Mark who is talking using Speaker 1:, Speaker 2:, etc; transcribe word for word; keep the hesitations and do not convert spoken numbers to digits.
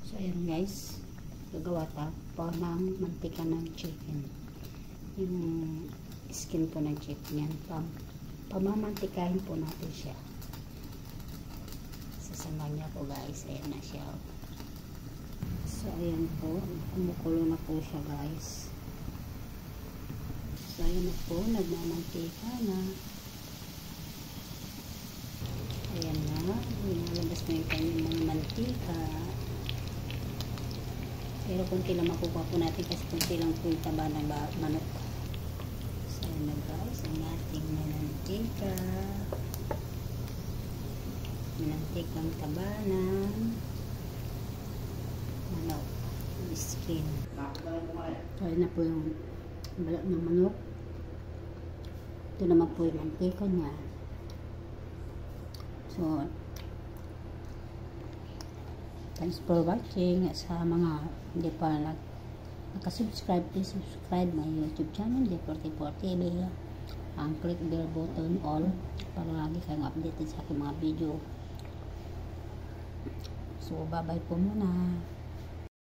Speaker 1: So ayan guys, gagawa ta po ng mantika ng chicken. Yung skin po ng chicken yan, pam pamamantikahin po natin siya. Sasama niya po guys, ayan na siya. So ayan po, kumukulo na po siya guys. So ayan na po, nagmamantika na. Ayan na, linalabas na yung kanyang mga mantika. Pero kunti lang makukuha po natin kasi kunti lang po yung taba ng manok. So ayan na guys, ang ating mantika. Mantikang taba ng manok. Skin. So ayan na po yung balat ng manok. Ito naman po yung mantika niya. So, thanks for watching. Sa mga hindi pa nag nakasubscribe, please subscribe my YouTube channel, D forty-four T V. Ang click bell button all para lagi kayong updated sa aking mga video. So, bye bye po muna.